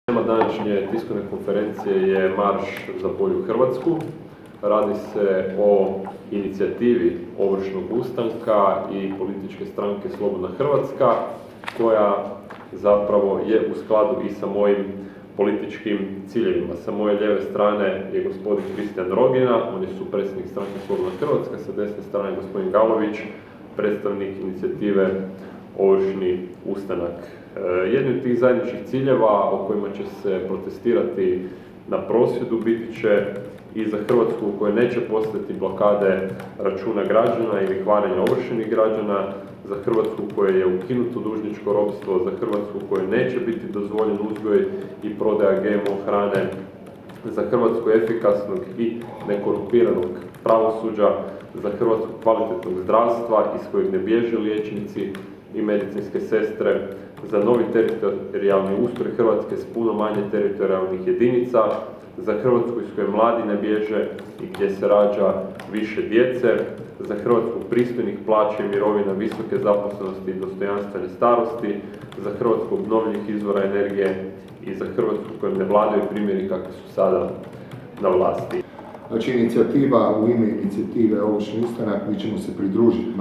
Tema današnje tiskovne konferencije je Marš za bolju Hrvatsku. Radi se o inicijativi Ovršnog ustanka i političke stranke Slobodna Hrvatska, koja zapravo je u skladu i sa mojim političkim ciljevima. Sa moje lijeve strane je gospodin Kristijan Rogina, on je supredsjednik stranke Slobodna Hrvatska, sa desne strane gospodin Galović, predstavnik inicijative Ovršni ustanak. Jedni od tih zajedničkih ciljeva o kojima će se protestirati na prosvjedu biti će i za Hrvatsku u kojoj neće postojati blokade računa građana ili hvarenja ovršenih građana, za Hrvatsku u kojoj je ukinuto dužničko ropstvo, za Hrvatsku u kojoj neće biti dozvoljen uzgoj i prodaja GMO hrane, za Hrvatsku efikasnog i nekorumpiranog pravosuđa, za Hrvatsku kvalitetnog zdravstva iz kojeg ne bježe liječnici i medicinske sestre, za novi teritorijalni ustroj Hrvatske s puno manje teritorijalnih jedinica, za Hrvatsku iz koje mladi ne bježe i gdje se rađa više djece, za Hrvatsku pristojnih plaća i mirovina, visoke zaposlenosti i dostojanstvene starosti, za Hrvatsku obnovljivih izvora energije i za Hrvatsku u kojem ne vladaju primjeri kakvi su sada na vlasti. Znači, inicijativa u ime inicijative Ovršni ustanak, mi ćemo se pridružiti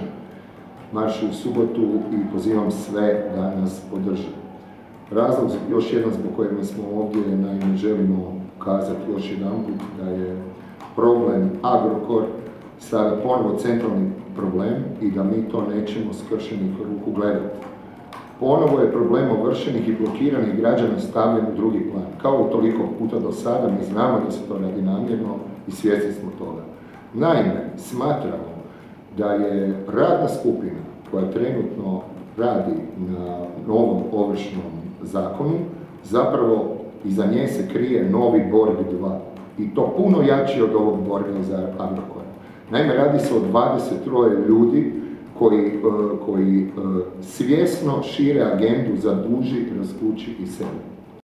maršu u subotu i pozivam sve da nas podrže. Razlog još jedan zbog kojega smo ovdje, naime, želimo kazati još jedanput da je problem Agrokor sada ponovo centralni problem i da mi to nećemo skršenih ruku gledati. Ponovo je problem ovršenih i blokiranih građana stavljen u drugi plan. Kao i toliko puta do sada, mi znamo da se to radi namjerno i svjesni smo toga. Naime, smatramo da je radna skupina koja trenutno radi na novom ovršnom zakonu, zapravo iza nje se krije novi Borg 2. I to puno jači od ovog borga za Agrokora. Naime, radi se o 23 ljudi koji svjesno šire agendu za duži, razkući i sebe.